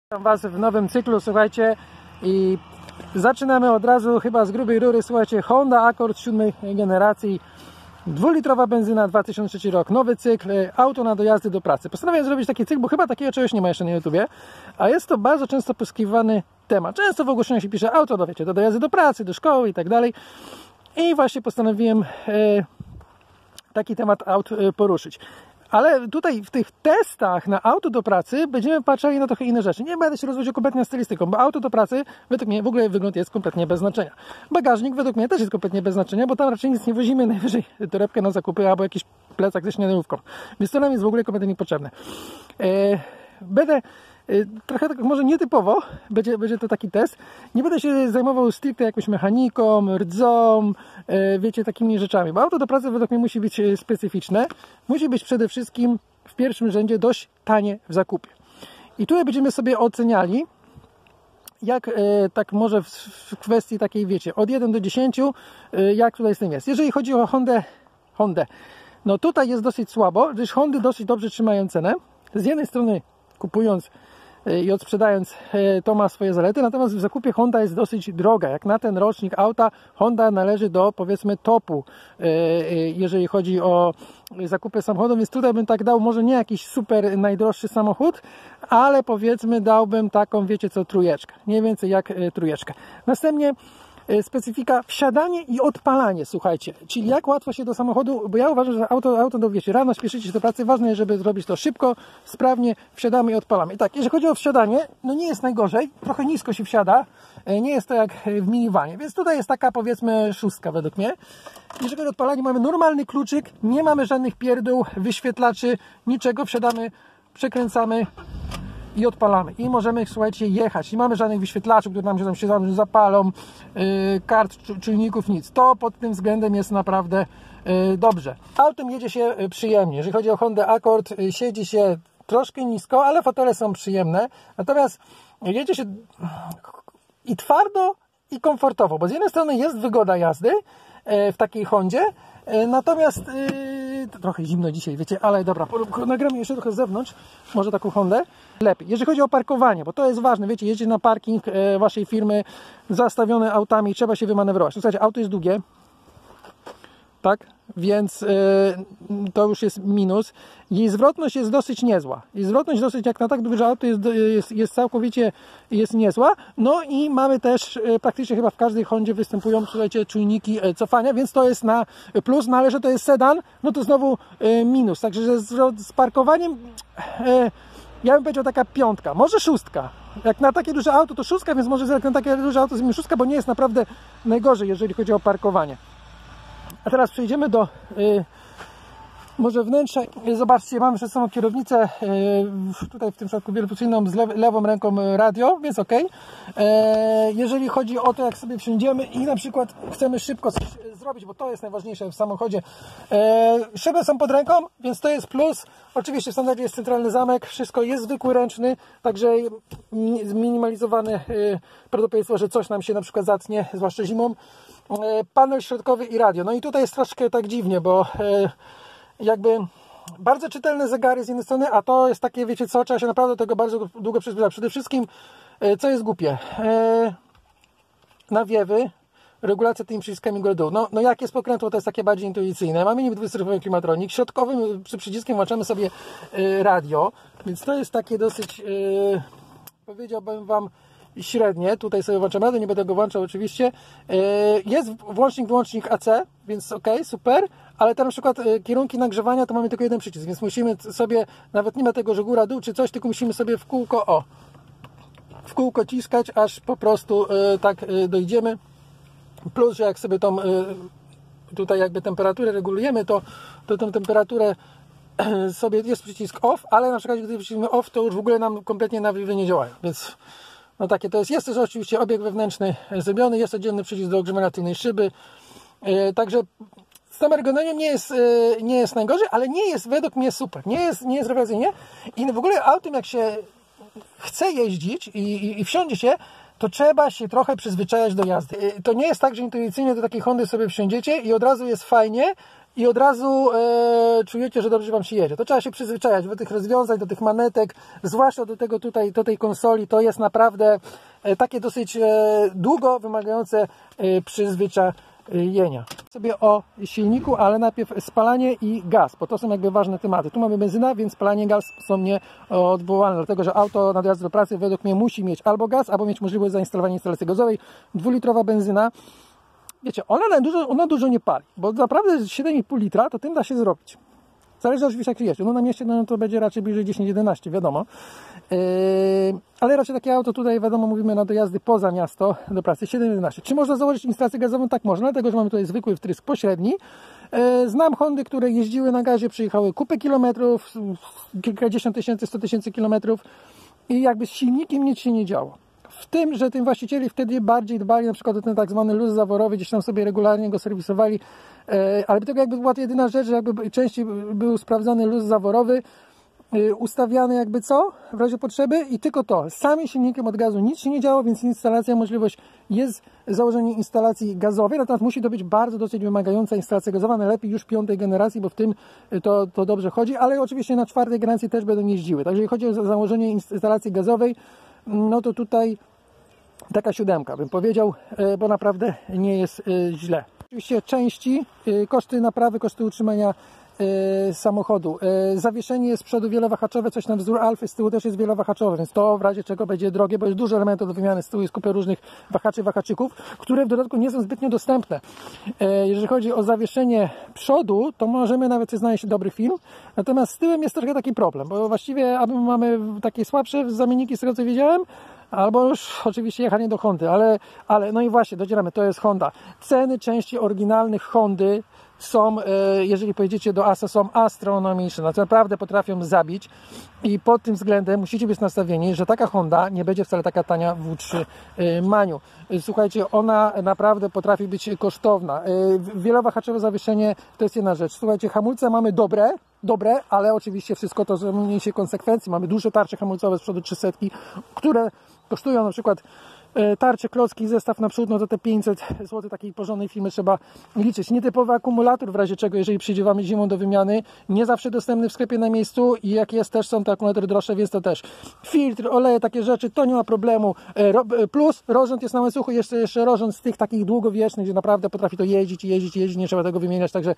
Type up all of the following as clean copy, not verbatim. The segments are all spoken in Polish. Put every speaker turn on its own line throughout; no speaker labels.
Witam Was w nowym cyklu, słuchajcie, i zaczynamy od razu chyba z grubej rury, słuchajcie, Honda Accord 7 generacji, 2-litrowa benzyna, 2003 rok, nowy cykl, auto na dojazdy do pracy. Postanowiłem zrobić taki cykl, bo chyba takiego czegoś nie ma jeszcze na YouTubie, a jest to bardzo często poszukiwany temat. Często w ogłoszeniach się pisze auto, wiecie, do dojazdy do pracy, do szkoły i tak dalej. I właśnie postanowiłem taki temat aut poruszyć. Ale tutaj w tych testach na auto do pracy będziemy patrzyli na trochę inne rzeczy. Nie będę się rozwodził kompletnie stylistyką, bo auto do pracy według mnie w ogóle wygląd jest kompletnie bez znaczenia. Bagażnik według mnie też jest kompletnie bez znaczenia, bo tam raczej nic nie wozimy, najwyżej torebkę na zakupy albo jakiś plecak ze śniadaniówką. Więc to nam jest w ogóle kompletnie niepotrzebne. Będę trochę tak może nietypowo, będzie to taki test. Nie będę się zajmował stricte jakąś mechaniką, rdzą, wiecie, takimi rzeczami. Bo auto do pracy według mnie musi być specyficzne. Musi być przede wszystkim w pierwszym rzędzie dość tanie w zakupie. I tutaj będziemy sobie oceniali, jak tak może w kwestii takiej, wiecie, od 1 do 10, jak tutaj z tym jest. Jeżeli chodzi o Hondę, no tutaj jest dosyć słabo, gdyż Hondy dosyć dobrze trzymają cenę. Z jednej strony kupując i odsprzedając, to ma swoje zalety, natomiast w zakupie Honda jest dosyć droga. Jak na ten rocznik auta, Honda należy do, powiedzmy, topu, jeżeli chodzi o zakupy samochodów, więc tutaj bym tak dał, może nie jakiś super najdroższy samochód, ale powiedzmy dałbym taką, wiecie co, trójeczkę, mniej więcej jak trójeczkę. Następnie specyfika wsiadanie i odpalanie, słuchajcie, czyli jak łatwo się do samochodu, bo ja uważam, że auto no wiecie, rano śpieszycie się do pracy, ważne jest, żeby zrobić to szybko, sprawnie, wsiadamy i odpalamy. I tak, jeżeli chodzi o wsiadanie, no nie jest najgorzej, trochę nisko się wsiada, nie jest to jak w minivanie, więc tutaj jest taka, powiedzmy, 6 według mnie. Jeżeli chodzi o odpalanie, mamy normalny kluczyk, nie mamy żadnych pierdół, wyświetlaczy, niczego, wsiadamy, przekręcamy i odpalamy. I możemy, słuchajcie, jechać. Nie mamy żadnych wyświetlaczy, które nam się zapalą, kart, czujników, nic. To pod tym względem jest naprawdę dobrze. Autem jedzie się przyjemnie. Jeżeli chodzi o Honda Accord, siedzi się troszkę nisko, ale fotele są przyjemne. Natomiast jedzie się i twardo, i komfortowo, bo z jednej strony jest wygoda jazdy w takiej Hondzie, natomiast trochę zimno dzisiaj, wiecie, ale dobra, nagramy jeszcze trochę z zewnątrz, może taką Hondę lepiej. Jeżeli chodzi o parkowanie, bo to jest ważne, wiecie, jedziecie na parking waszej firmy zastawione autami, trzeba się wymanewrować. Słuchajcie, auto jest długie, tak, więc to już jest minus. Jej zwrotność jest dosyć niezła. Jej zwrotność dosyć, jak na tak duże auto, jest całkowicie niezła. No i mamy też praktycznie chyba w każdej Hondzie występują, słuchajcie, czujniki cofania, więc to jest na plus, no ale że to jest sedan, no to znowu minus. Także z parkowaniem ja bym powiedział taka 5, może 6. Jak na takie duże auto to 6, więc może jak na takie duże auto z 6, bo nie jest naprawdę najgorzej, jeżeli chodzi o parkowanie. A teraz przejdziemy do może wnętrza. Zobaczcie, mamy przed sobą kierownicę, tutaj w tym przypadku wielofunkcyjną, z lewą ręką radio, więc ok. Jeżeli chodzi o to, jak sobie wsiądziemy i na przykład chcemy szybko coś zrobić, bo to jest najważniejsze w samochodzie. Szyby są pod ręką, więc to jest plus. Oczywiście w standardzie jest centralny zamek, wszystko jest zwykły ręczny, także zminimalizowane prawdopodobieństwo, że coś nam się na przykład zatnie, zwłaszcza zimą. Panel środkowy i radio. No i tutaj jest troszkę tak dziwnie, bo jakby bardzo czytelne zegary z jednej strony, a to jest takie, wiecie co, trzeba się naprawdę do tego bardzo długo przyzwyczaić. Przede wszystkim, co jest głupie, nawiewy, regulacja tymi przyciskami góry-dół. No jak jest pokrętło, to jest takie bardziej intuicyjne. Mamy niby 20-strofowy klimatronik, środkowym przy przyciskiem włączamy sobie radio, więc to jest takie dosyć, powiedziałbym wam, średnie. Tutaj sobie włączam radio, nie będę go włączał oczywiście. Jest włącznik AC, więc ok, super, ale tam na przykład kierunki nagrzewania to mamy tylko jeden przycisk, więc musimy sobie, nawet nie ma tego, że góra, dół czy coś, tylko musimy sobie w kółko ciskać, aż po prostu tak dojdziemy. Plus, że jak sobie tą tutaj jakby temperaturę regulujemy, to tą temperaturę sobie jest przycisk off, ale na przykład gdy przyciskamy off, to już w ogóle nam kompletnie nawiewy nie działają, więc no takie to jest. Jest też oczywiście obieg wewnętrzny zrobiony, jest oddzielny przycisk do ogrzewania tylnej szyby, także z tym ergonomią nie jest najgorzej, ale nie jest według mnie super, nie jest rewelacyjnie i w ogóle autem jak się chce jeździć i wsiądzie się, to trzeba się trochę przyzwyczajać do jazdy. To nie jest tak, że intuicyjnie do takiej Hondy sobie wsiądziecie i od razu jest fajnie i od razu czujecie, że dobrze Wam się jedzie. To trzeba się przyzwyczajać do tych rozwiązań, do tych manetek, zwłaszcza do tego tutaj, do tej konsoli. To jest naprawdę takie dosyć długo wymagające przyzwyczajenia. Sobie o silniku, ale najpierw spalanie i gaz, bo to są jakby ważne tematy. Tu mamy benzyna, więc spalanie i gaz są nieodwołalne, dlatego że auto na dojazd do pracy według mnie musi mieć albo gaz, albo mieć możliwość zainstalowania instalacji gazowej. 2-litrowa benzyna. Wiecie, ona dużo nie pali, bo naprawdę 7,5 litra to tym da się zrobić. Zależy oczywiście jak jeździ. No na mieście to będzie raczej bliżej 10-11, wiadomo. Ale raczej takie auto tutaj, wiadomo, mówimy na dojazdy poza miasto do pracy 7-11. Czy można założyć instalację gazową? Tak można, dlatego że mamy tutaj zwykły wtrysk pośredni. Znam Hondy, które jeździły na gazie, przyjechały kupę kilometrów, kilkadziesiąt tysięcy, 100 000 kilometrów i jakby z silnikiem nic się nie działo. W tym, że tym właścicieli wtedy bardziej dbali na przykład o ten tak zwany luz zaworowy, gdzieś tam sobie regularnie go serwisowali, ale tego jakby była to jedyna rzecz, że jakby częściej był sprawdzany luz zaworowy, ustawiany jakby w razie potrzeby i tylko to. Samym silnikiem od gazu nic się nie działo, więc instalacja, możliwość jest założenie instalacji gazowej, natomiast musi to być dosyć wymagająca instalacja gazowa, najlepiej już 5. generacji, bo w tym to dobrze chodzi, ale oczywiście na 4. generacji też będą jeździły. Także jeżeli chodzi o założenie instalacji gazowej, no to tutaj taka 7 bym powiedział, bo naprawdę nie jest źle. Oczywiście części, koszty naprawy, koszty utrzymania samochodu. Zawieszenie z przodu wielowahaczowe, coś na wzór Alfy, z tyłu też jest wielowahaczowe, więc to w razie czego będzie drogie, bo jest dużo elementów do wymiany, z tyłu jest kupę różnych wahaczyków, które w dodatku nie są zbytnio dostępne. Jeżeli chodzi o zawieszenie przodu, to możemy nawet znaleźć dobry film, natomiast z tyłem jest trochę taki problem, bo właściwie albo mamy takie słabsze zamienniki, z tego co wiedziałem, albo już oczywiście jechanie do Hondy, ale no i właśnie, docieramy, to jest Honda. Ceny części oryginalnych Hondy są, jeżeli pojedziecie do ASA, są astronomiczne, no, naprawdę potrafią zabić i pod tym względem musicie być nastawieni, że taka Honda nie będzie wcale taka tania w utrzymaniu. Słuchajcie, ona naprawdę potrafi być kosztowna. Wielowahaczowe zawieszenie to jest jedna rzecz. Słuchajcie, hamulce mamy dobre, ale oczywiście wszystko to zmniejszy konsekwencji. Mamy duże tarcze hamulcowe z przodu 300, które kosztują na przykład tarcze, klocki, zestaw naprzód, no to te 500 zł takiej porządnej firmy trzeba liczyć. Nietypowy akumulator, w razie czego, jeżeli przyjdzie Wam zimą do wymiany, nie zawsze dostępny w sklepie na miejscu i jak jest, też są te akumulatory droższe, więc to też filtr, oleje, takie rzeczy, to nie ma problemu. Plus rozrząd jest na łańcuchu, jeszcze rozrząd z tych takich długowiecznych, gdzie naprawdę potrafi to jeździć, nie trzeba tego wymieniać, także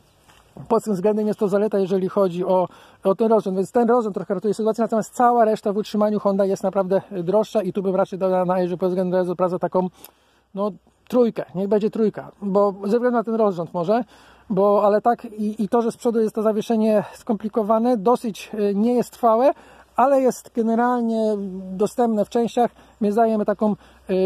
pod tym względem jest to zaleta, jeżeli chodzi o ten rozrząd, więc ten rozrząd trochę ratuje sytuację, natomiast cała reszta w utrzymaniu Honda jest naprawdę droższa i tu bym raczej dodał na pod względem do pracy taką, no 3, niech będzie 3, bo ze względu na ten rozrząd może, ale tak i to, że z przodu jest to zawieszenie skomplikowane, dosyć nie jest trwałe, ale jest generalnie dostępne w częściach, więc dajemy taką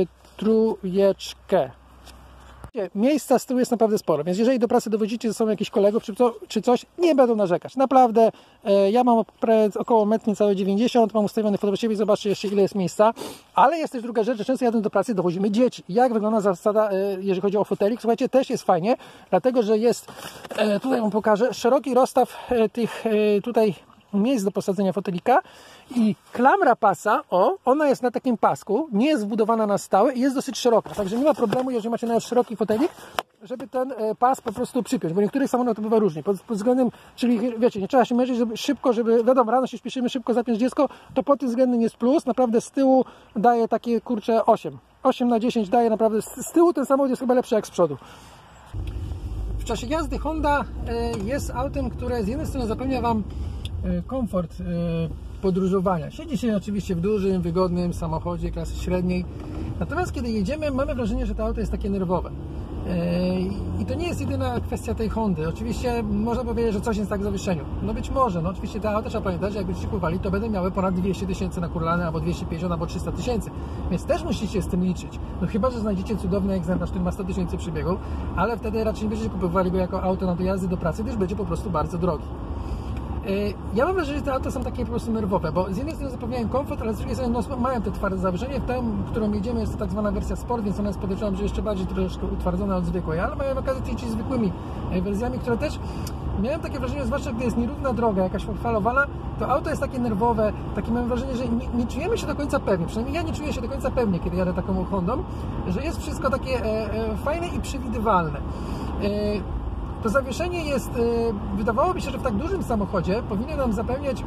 3. Miejsca z tyłu jest naprawdę sporo, więc jeżeli do pracy dowodzicie ze sobą jakichś kolegów czy coś, nie będą narzekać. Naprawdę, ja mam około 1,90 m, mam ustawiony fotobus siebie, zobaczcie jeszcze ile jest miejsca, ale jest też druga rzecz, że często jadąc do pracy dowozimy dzieci. Jak wygląda zasada, jeżeli chodzi o fotelik? Słuchajcie, też jest fajnie, dlatego że jest, tutaj Wam pokażę, szeroki rozstaw tych tutaj miejsc do posadzenia fotelika i klamra pasa, ona jest na takim pasku, nie jest wbudowana na stałe i jest dosyć szeroka, także nie ma problemu, jeżeli macie nawet szeroki fotelik, żeby ten pas po prostu przypiąć, bo niektórych samochodów bywa różnie, pod względem, czyli wiecie, nie trzeba się męczyć, żeby szybko, wiadomo, rano się śpieszymy, szybko zapiąć dziecko, to pod tym względem jest plus, naprawdę z tyłu daje takie, kurczę, 8/10 daje naprawdę, z tyłu ten samochód jest chyba lepszy jak z przodu. W czasie jazdy Honda jest autem, które z jednej strony zapewnia Wam komfort podróżowania. Siedzi się oczywiście w dużym, wygodnym samochodzie klasy średniej, natomiast kiedy jedziemy, mamy wrażenie, że to auto jest takie nerwowe. I to nie jest jedyna kwestia tej Hondy. Oczywiście można powiedzieć, że coś jest tak w zawieszeniu. No być może, no oczywiście te auta trzeba pamiętać, że jak będziecie kupowali, to będą miały ponad 200 000 na Kurlany, albo 250, albo 300 000. Więc też musicie z tym liczyć. No chyba, że znajdziecie cudowny egzemplarz, który ma 100 000 przebiegów, ale wtedy raczej nie będziecie kupowali go jako auto na dojazdy do pracy, gdyż będzie po prostu bardzo drogi. Ja mam wrażenie, że te auta są takie po prostu nerwowe, bo z jednej strony zapewniają komfort, ale z drugiej strony no, mają te twarde zawieszenie. W tym, którą jedziemy, jest to tak zwana wersja Sport, więc ona jest, podejrzewam, że jeszcze bardziej troszkę utwardzona od zwykłej, ale mają okazję jeździć zwykłymi wersjami, które też miałem takie wrażenie, zwłaszcza gdy jest nierówna droga, jakaś falowana, to auto jest takie nerwowe, takie mam wrażenie, że nie czujemy się do końca pewnie, przynajmniej ja nie czuję się do końca pewnie, kiedy jadę taką Hondą, że jest wszystko takie fajne i przewidywalne. To zawieszenie jest, wydawało mi się, że w tak dużym samochodzie powinno nam zapewniać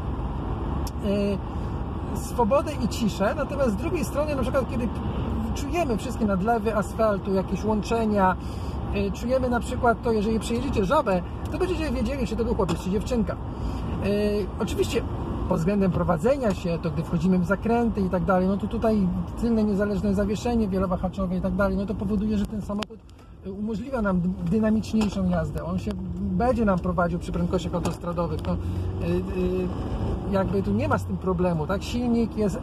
swobodę i ciszę, natomiast z drugiej strony, na przykład kiedy czujemy wszystkie nadlewy asfaltu, jakieś łączenia, czujemy na przykład to, jeżeli przejedziecie Żabę, to będziecie wiedzieli, czy to był chłopiec, czy dziewczynka. Oczywiście pod względem prowadzenia się, to gdy wchodzimy w zakręty i tak dalej, no to tutaj tylne niezależne zawieszenie wielowahaczowe i tak dalej, no to powoduje, że ten samochód umożliwia nam dynamiczniejszą jazdę. On się będzie nam prowadził przy prędkościach autostradowych. No, jakby tu nie ma z tym problemu, tak? Silnik jest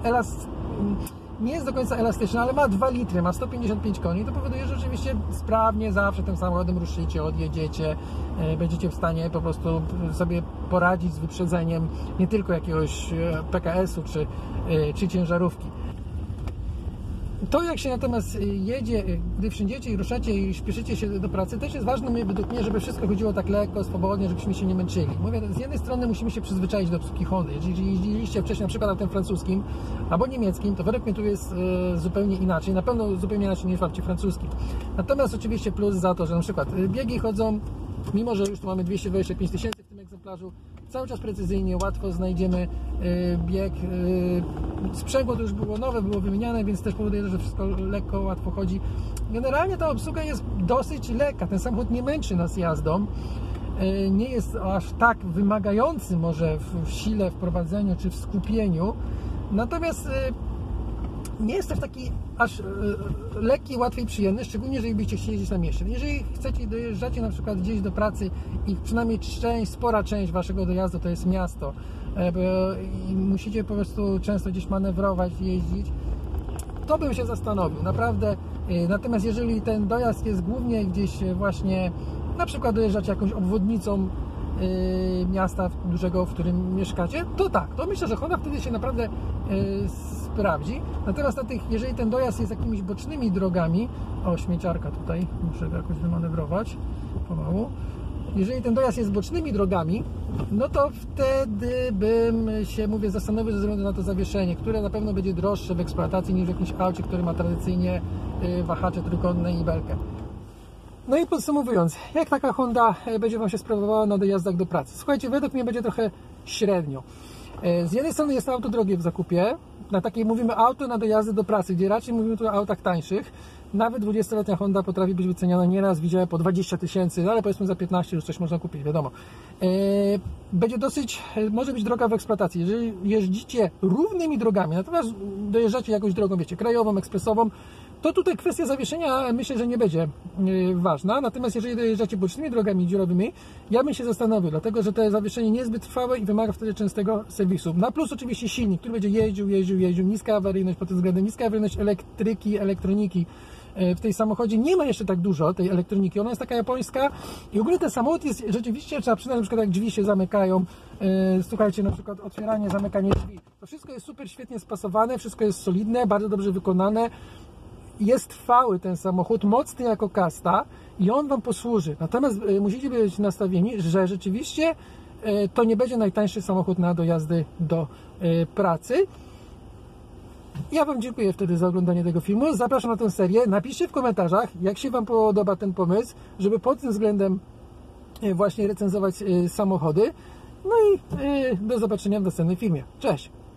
nie jest do końca elastyczny, ale ma 2 litry, ma 155 koni. To powoduje, że rzeczywiście sprawnie zawsze tym samochodem ruszycie, odjedziecie, będziecie w stanie po prostu sobie poradzić z wyprzedzeniem nie tylko jakiegoś PKS-u czy ciężarówki. To, jak się natomiast jedzie, gdy wsiądziecie i ruszacie i śpieszycie się do pracy, też jest ważne według mnie, żeby wszystko chodziło tak lekko, swobodnie, żebyśmy się nie męczyli. Mówię, z jednej strony musimy się przyzwyczaić do obsługi Hondy. Jeżeli jeździliście wcześniej na przykład autem francuskim albo niemieckim, to według mnie tu jest zupełnie inaczej. Na pewno zupełnie inaczej niż w aucie francuskim. Natomiast oczywiście plus za to, że na przykład biegi chodzą, mimo że już tu mamy 225 000 w tym egzemplarzu, cały czas precyzyjnie, łatwo znajdziemy bieg. Sprzęgło to już było nowe, było wymieniane, więc też powoduje, że wszystko lekko, łatwo chodzi. Generalnie ta obsługa jest dosyć lekka. Ten samochód nie męczy nas jazdą. Nie jest aż tak wymagający może w sile, w prowadzeniu czy w skupieniu. Natomiast nie jest też taki aż lekki, łatwy i przyjemny, szczególnie jeżeli byście chcieli jeździć na mieście. Jeżeli dojeżdżacie na przykład gdzieś do pracy i przynajmniej spora część waszego dojazdu to jest miasto i musicie po prostu często gdzieś manewrować, jeździć, to bym się zastanowił, naprawdę. Natomiast jeżeli ten dojazd jest głównie gdzieś właśnie, na przykład dojeżdżacie jakąś obwodnicą miasta dużego, w którym mieszkacie, to tak, to myślę, że Honda wtedy się naprawdę sprawdzi. Natomiast jeżeli ten dojazd jest jakimiś bocznymi drogami, o, śmieciarka tutaj, muszę go jakoś wymanewrować pomału. Jeżeli ten dojazd jest bocznymi drogami, no to wtedy bym się, zastanowił ze względu na to zawieszenie, które na pewno będzie droższe w eksploatacji niż w jakimś aucie, który ma tradycyjnie wahacze trójkątne i belkę. No i podsumowując, jak taka Honda będzie Wam się sprawowała na dojazdach do pracy? Słuchajcie, według mnie będzie trochę średnio. Z jednej strony jest to auto drogie w zakupie, na takiej mówimy auto na dojazdy do pracy, gdzie raczej mówimy tu o autach tańszych. Nawet 20-letnia Honda potrafi być wyceniana, nieraz widziałem po 20 000, ale powiedzmy za 15 już coś można kupić, wiadomo. Będzie może być droga w eksploatacji. Jeżeli jeździcie równymi drogami, natomiast dojeżdżacie jakąś drogą, wiecie, krajową, ekspresową, to tutaj kwestia zawieszenia myślę, że nie będzie ważna. Natomiast jeżeli dojeżdżacie bocznymi drogami dziurowymi, ja bym się zastanowił, dlatego że to zawieszenie nie jest zbyt trwałe i wymaga wtedy częstego serwisu. Na plus oczywiście silnik, który będzie jeździł, niska awaryjność pod tym względem, niska awaryjność elektryki, elektroniki. W tej samochodzie nie ma jeszcze tak dużo tej elektroniki, ona jest taka japońska i ogólnie ten samochód jest rzeczywiście, trzeba przyznać, na przykład jak drzwi się zamykają, słuchajcie, na przykład otwieranie, zamykanie drzwi, to wszystko jest super świetnie spasowane, wszystko jest solidne, bardzo dobrze wykonane. Jest trwały ten samochód, mocny jako kasta i on Wam posłuży. Natomiast musicie być nastawieni, że rzeczywiście to nie będzie najtańszy samochód na dojazdy do pracy. Ja Wam dziękuję wtedy za oglądanie tego filmu. Zapraszam na tę serię. Napiszcie w komentarzach, jak się Wam podoba ten pomysł, żeby pod tym względem właśnie recenzować samochody. No i do zobaczenia w następnym filmie. Cześć!